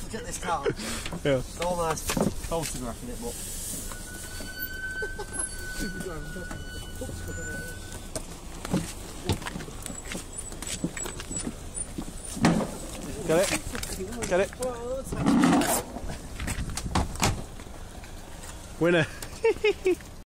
look at this car. Yeah. It's almost photographing it, but... Get it? Get it? Winner.